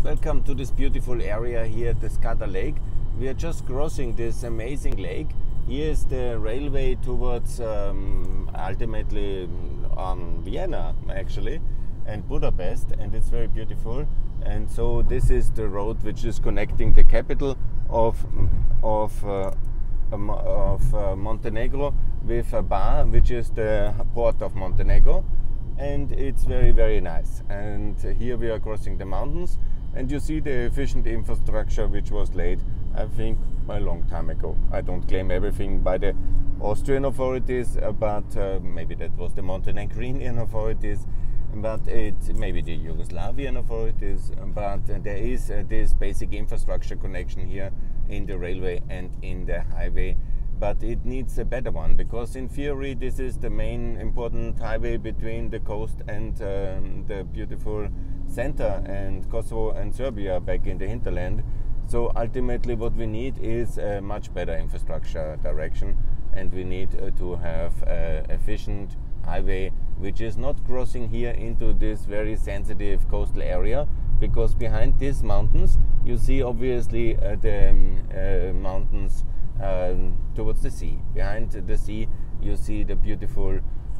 Welcome to this beautiful area here at the Skadar Lake. We are just crossing this amazing lake. Here is the railway towards ultimately Vienna actually, and Budapest, and it's very beautiful. And so this is the road which is connecting the capital of Montenegro with Bar, which is the port of Montenegro, and it's very, very nice. And here we are crossing the mountains, and you see the efficient infrastructure which was laid, I think, a long time ago. I don't claim everything by the Austrian authorities, but maybe that was the Montenegrin authorities, but maybe the Yugoslavian authorities, but there is this basic infrastructure connection here in the railway and in the highway, but it needs a better one, because in theory this is the main important highway between the coast and the beautiful center and Kosovo and Serbia back in the hinterland. So ultimately what we need is a much better infrastructure direction, and we need to have an efficient highway which is not crossing here into this very sensitive coastal area, because behind these mountains you see obviously the mountains towards the sea. Behind the sea you see the beautiful,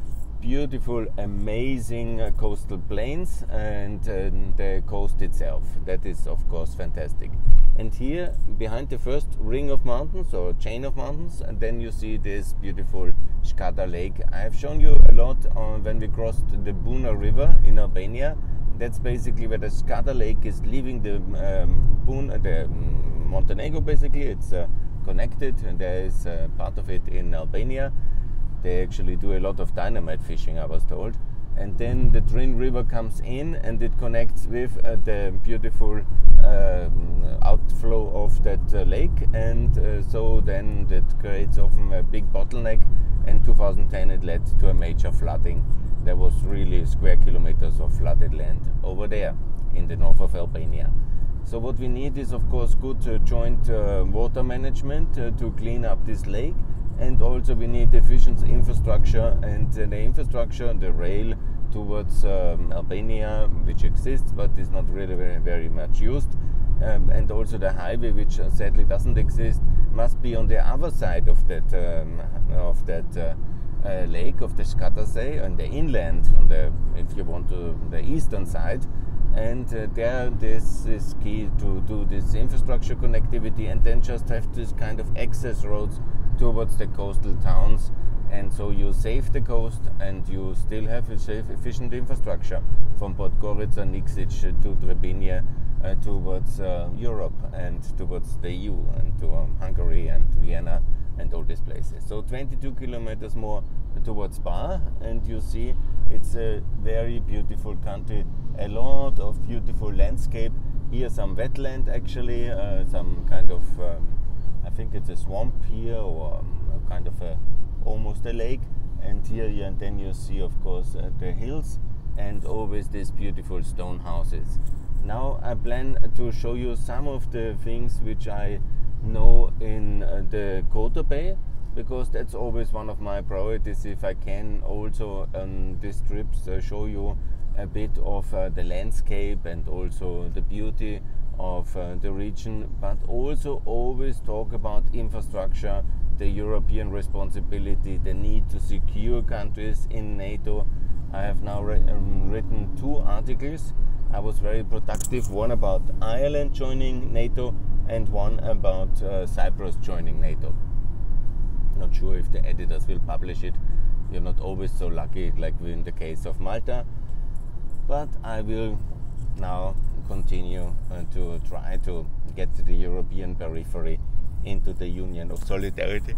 amazing coastal plains and the coast itself. That is of course fantastic. And here behind the first ring of mountains or chain of mountains, and then you see this beautiful Skadar Lake. I have shown you a lot when we crossed the Buna River in Albania. That's basically where the Skadar Lake is leaving the Montenegro. Basically it's connected, and there is part of it in Albania. They actually do a lot of dynamite fishing, I was told. And then the Drin River comes in and it connects with the beautiful outflow of that lake, and so then that creates often a big bottleneck. In 2010 it led to a major flooding. There was really square kilometers of flooded land over there in the north of Albania. So what we need is of course good joint water management to clean up this lake, and also we need efficient infrastructure, and the infrastructure, the rail towards Albania, which exists but is not really very much used, and also the highway, which sadly doesn't exist, must be on the other side of that lake of the Skadar Sea, on the inland, on the, if you want to, the eastern side. And there this is key to do this infrastructure connectivity, and then just have this kind of access roads towards the coastal towns, and so you save the coast and you still have a safe, efficient infrastructure from Podgorica, Nikšić to Trebinje towards Europe and towards the EU and to Hungary and Vienna and all these places. So 22 kilometers more towards Bar, and you see it's a very beautiful country, a lot of beautiful landscape. Here some wetland actually, some kind of I think it's a swamp here, or kind of almost a lake. And here and then you see of course the hills, and always these beautiful stone houses. Now I plan to show you some of the things which I know in the Kotor Bay, because that's always one of my priorities. If I can also on these trips show you a bit of the landscape and also the beauty of the region, but also always talk about infrastructure, the European responsibility, the need to secure countries in NATO. I have now written 2 articles. I was very productive, one about Ireland joining NATO and one about Cyprus joining NATO. Not sure if the editors will publish it. You're not always so lucky like in the case of Malta, but I will now continue to try to get to the European periphery into the Union of Solidarity.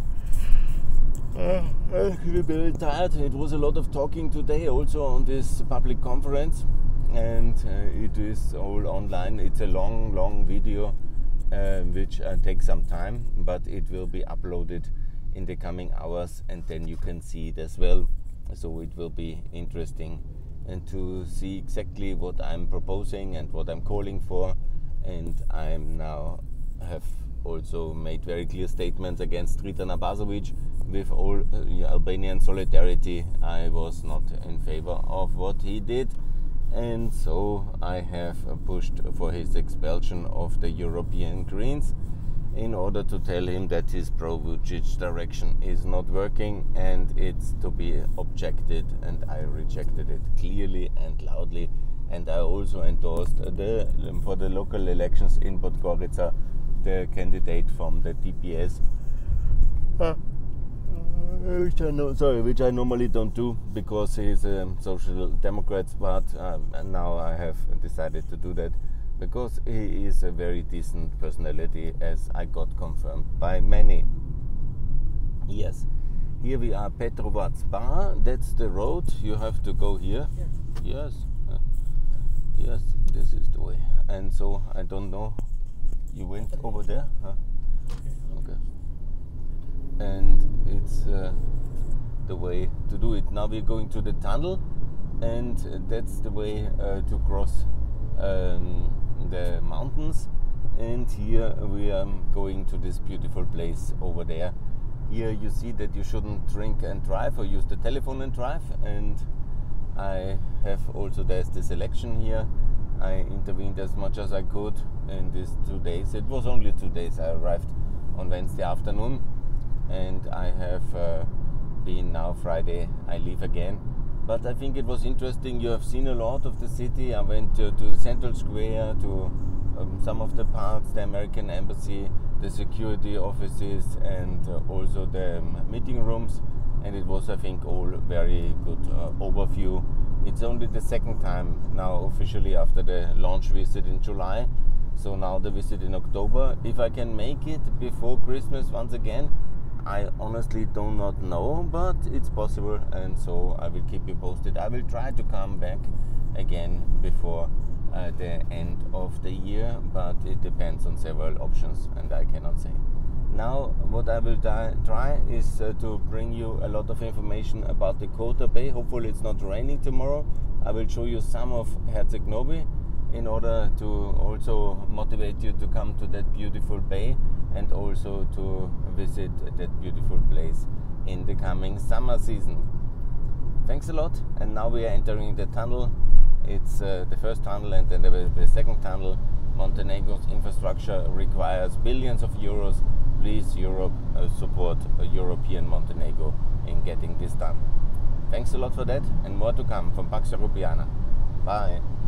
I'm very tired. It was a lot of talking today also on this public conference, and it is all online. It's a long video which takes some time, but it will be uploaded in the coming hours, and then you can see it as well. So it will be interesting and to see exactly what I'm proposing and what I'm calling for. And I'm now have also made very clear statements against Dritan Abazovic. With all Albanian solidarity, I was not in favor of what he did. and so I have pushed for his expulsion of the European Greens in order to tell him that his pro-Vucic direction is not working and it's to be objected, and I rejected it clearly and loudly. And I also endorsed for the local elections in Podgorica the candidate from the DPS, which I normally don't do because he's a Social Democrat, but now I have decided to do that because he is a very decent personality, as I got confirmed by many. Yes, here we are, Petrovac Bar. That's the road. You have to go here. Yeah. Yes. Yes, this is the way. And so I don't know. You went over there? Huh? Okay. And it's the way to do it. Now we're going to the tunnel, and that's the way to cross the mountains. And here we are going to this beautiful place over there. Here you see that you shouldn't drink and drive or use the telephone and drive. And I have also, there's the selection here. I intervened as much as I could in these 2 days. It was only 2 days. I arrived on Wednesday afternoon, and I have been now Friday. I leave again. But I think it was interesting. You have seen a lot of the city. I went to the Central Square, to some of the parts, the American Embassy, the security offices, and also the meeting rooms. And it was, I think, all very good overview. It's only the second time now officially after the launch visit in July. So now the visit in October. If I can make it before Christmas once again, I honestly do not know, but it's possible, and so I will keep you posted. I will try to come back again before the end of the year, but it depends on several options and I cannot say. Now what I will try is to bring you a lot of information about the Kota Bay. Hopefully it's not raining tomorrow. I will show you some of Herceg Novi in order to also motivate you to come to that beautiful bay and also to visit that beautiful place in the coming summer season. Thanks a lot, and now we are entering the tunnel. It's the first tunnel and then the second tunnel. Montenegro's infrastructure requires billions of euros. Please, Europe, support European Montenegro in getting this done. Thanks a lot for that, and more to come from Pax Europiana. Bye.